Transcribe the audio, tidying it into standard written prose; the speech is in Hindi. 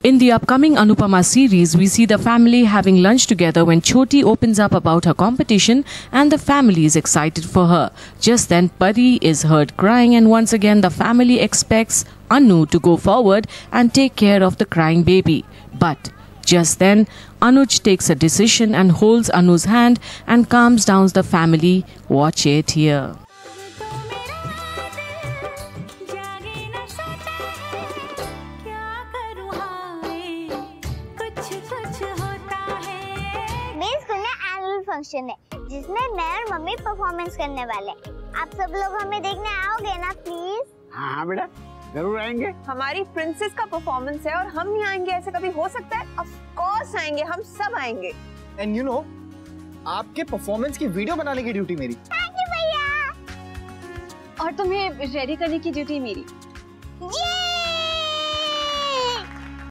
In the upcoming Anupama series, we see the family having lunch together when Choti opens up about her competition and the family is excited for her. Just then, Pari is heard crying and once again the family expects Anu to go forward and take care of the crying baby. But just then, Anuj takes a decision and holds Anu's hand and calms down the family. Watch it here. Function है जिसमें मैं और मम्मी परफॉर्मेंस करने वाले। आप सब लोग हमें देखने आओगे ना प्लीज? हाँ बेटा जरूर आएंगे। हमारी प्रिंसेस का परफॉर्मेंस है और हम नहीं आएंगे ऐसे कभी हो सकता है? ऑफ कोर्स आएंगे, हम सब आएंगे। एंड यू नो आपके परफॉर्मेंस की वीडियो बनाने की ड्यूटी मेरी। थैंक यू भैया। और तुम्हें रेडी करने की ड्यूटी मेरी। जी